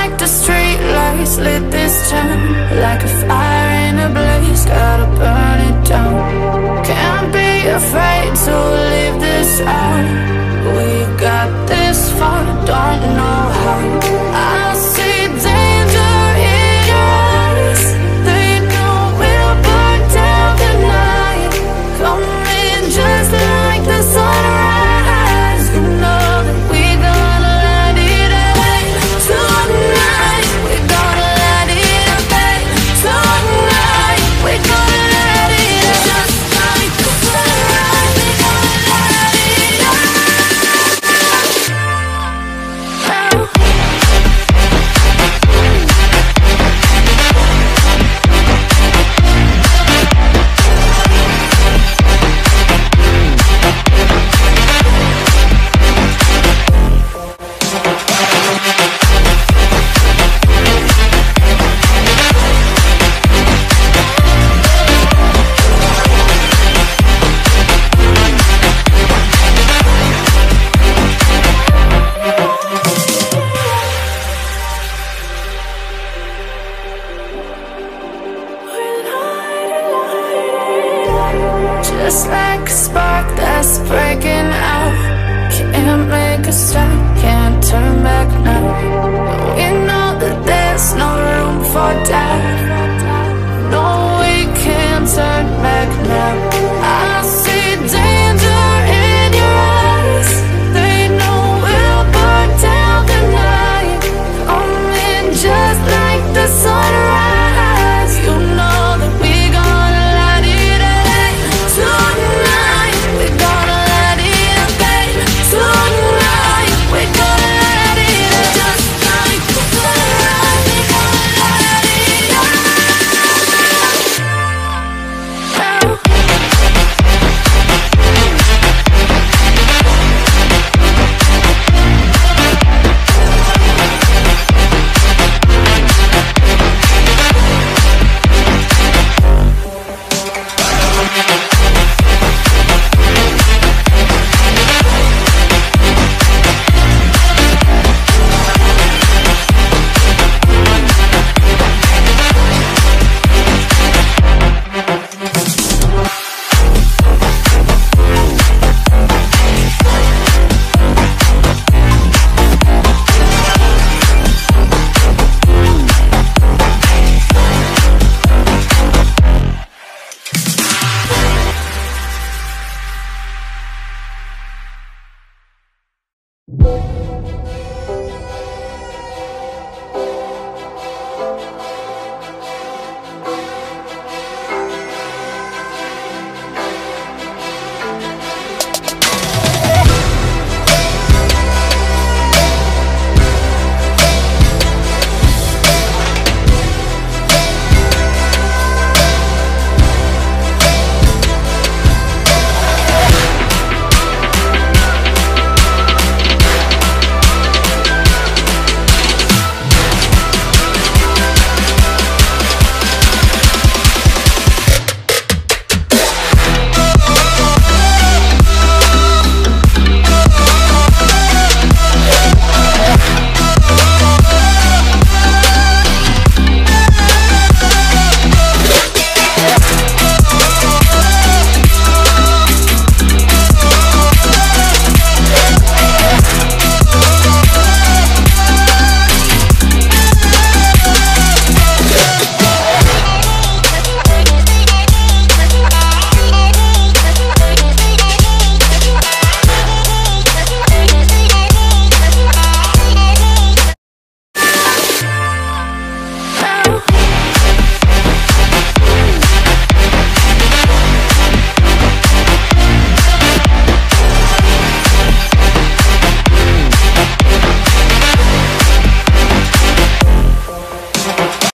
like the street lights lit this town, like a fire in a blaze, gotta burn it down. Can't be afraid to leave this out. We got this far, don't know how. I see danger in your eyes. They know we'll burn down the night. Coming just like the sunrise. You know that we're gonna light it up tonight. We're gonna light it up tonight. We're gonna light it up just like the sunrise. We're gonna light it up now. Just like a spark that's breaking out. Can't make a stop, can't turn back now. We know that there's no room for doubt.